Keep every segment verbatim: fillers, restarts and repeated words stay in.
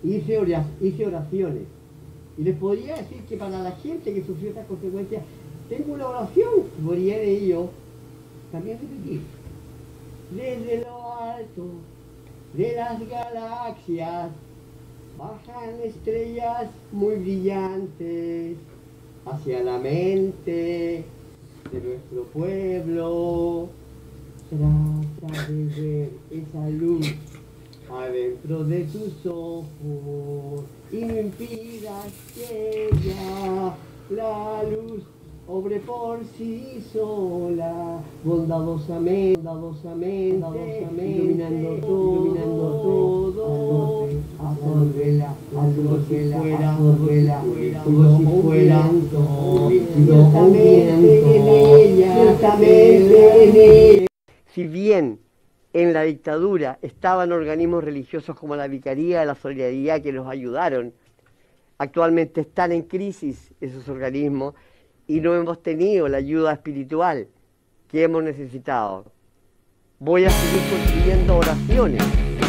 hice, ora- hice oraciones. Y les podría decir que para la gente que sufrió estas consecuencias, tengo una oración que podría de ello también repetir. Desde lo alto de las galaxias bajan estrellas muy brillantes hacia la mente de nuestro pueblo. Trata de ver esa luz adentro de tus ojos y no impidas que ella, la luz, obre por sí sola, bondadosamente, bondadosamente, bondadosamente iluminando todo, iluminando todo, absorbela, absorbela, absorbela, como si fuera un líquido, un viento en ella, ciertamente en ella. Si bien en la dictadura estaban organismos religiosos como la Vicaría de la Solidaridad que nos ayudaron, actualmente están en crisis esos organismos y no hemos tenido la ayuda espiritual que hemos necesitado. Voy a seguir construyendo oraciones.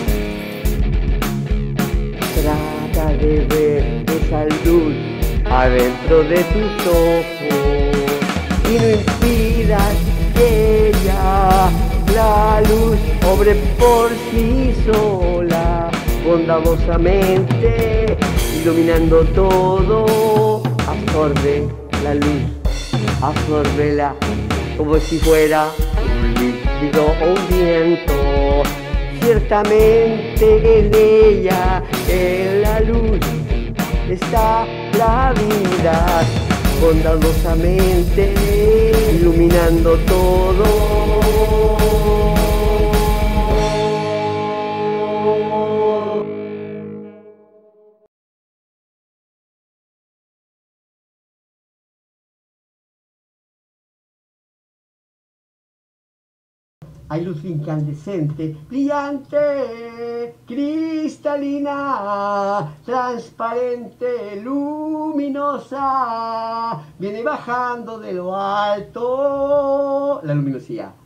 Trata de ver esa luz adentro de tus ojos y no impidas que ella, la luz, obre por sí sola, bondadosamente, iluminando todo. Absorbe la luz, absórbela como si fuera un líquido o un viento. Ciertamente en ella, en la luz, está la vida, bondadosamente, iluminando todo. Hay luz incandescente, brillante, cristalina, transparente, luminosa, viene bajando de lo alto la luminosidad.